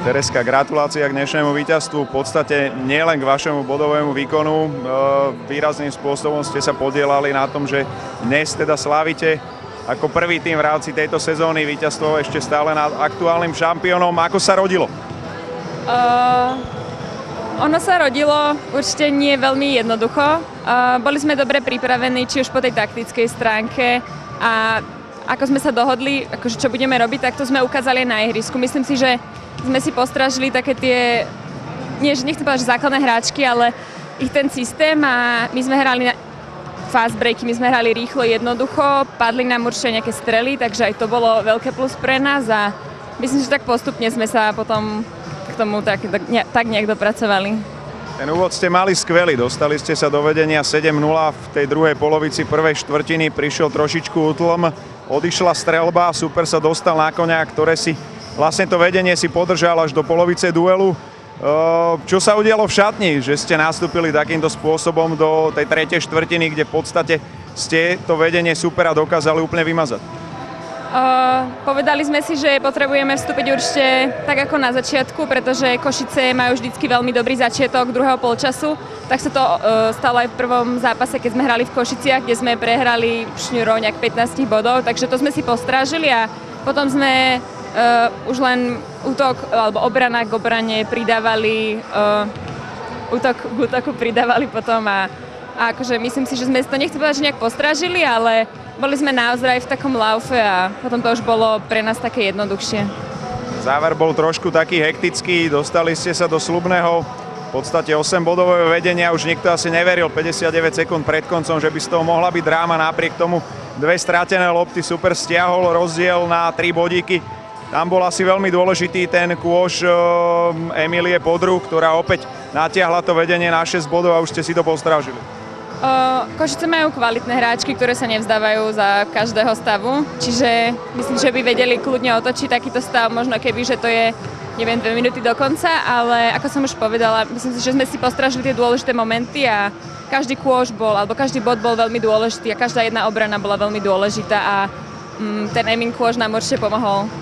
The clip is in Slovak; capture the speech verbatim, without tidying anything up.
Tereska, gratulácia k dnešnému víťazstvu. V podstate nielen k vašemu bodovému výkonu. Výrazným spôsobom ste sa podielali na tom, že dnes teda slávite ako prvý tým v rámci tejto sezóny víťazstvo ešte stále nad aktuálnym šampiónom. Ako sa rodilo? Uh, ono sa rodilo určite nie veľmi jednoducho. Uh, boli sme dobre pripravení, či už po tej taktickej stránke a ako sme sa dohodli, akože čo budeme robiť, tak to sme ukázali na ihrisku. Myslím si, že sme si postrážili také tie, nie, nechcem povedať, že základné hráčky, ale ich ten systém a my sme hrali na fast breaky, my sme hrali rýchlo, jednoducho, padli nám určite nejaké strely, takže aj to bolo veľké plus pre nás a myslím, že tak postupne sme sa potom k tomu tak, tak nejak dopracovali. Ten úvod ste mali skvelý, dostali ste sa do vedenia sedem nula, v tej druhej polovici prvej štvrtiny prišiel trošičku útlm, odišla streľba, super sa dostal na koňa, ktoré si, vlastne to vedenie si podržal až do polovice duelu. Čo sa udialo v šatni, že ste nastúpili takýmto spôsobom do tej tretej štvrtiny, kde v podstate ste to vedenie supera dokázali úplne vymazať? Uh, povedali sme si, že potrebujeme vstúpiť určite tak ako na začiatku, pretože Košice majú vždycky veľmi dobrý začiatok druhého polčasu. Tak sa to uh, stalo aj v prvom zápase, keď sme hrali v Košiciach, kde sme prehrali šňurou nejak pätnásť bodov, takže to sme si postrážili a potom sme uh, už len útok alebo obrana k obrane pridávali, uh, útok k útoku pridávali potom a, a akože myslím si, že sme to nechcem povedať, že nejak postrážili, ale boli sme naozaj v takom laufe a potom to už bolo pre nás také jednoduchšie. Záver bol trošku taký hektický, dostali ste sa do sľubného v podstate osembodového vedenia, už nikto asi neveril päťdesiatdeväť sekúnd pred koncom, že by z toho mohla byť dráma, napriek tomu dve stratené lopty, super stiahol rozdiel na tri bodíky. Tam bol asi veľmi dôležitý ten kôš Emilie Podru, ktorá opäť natiahla to vedenie na šesť bodov a už ste si to postrážili. Košice majú kvalitné hráčky, ktoré sa nevzdávajú za každého stavu, čiže myslím, že by vedeli kľudne otočiť takýto stav, možno keby, že to je, neviem, dve minúty do konca, ale ako som už povedala, myslím si, že sme si postrážili tie dôležité momenty a každý kôš bol, alebo každý bod bol veľmi dôležitý a každá jedna obrana bola veľmi dôležitá a mm, ten Emin kôš nám určite pomohol.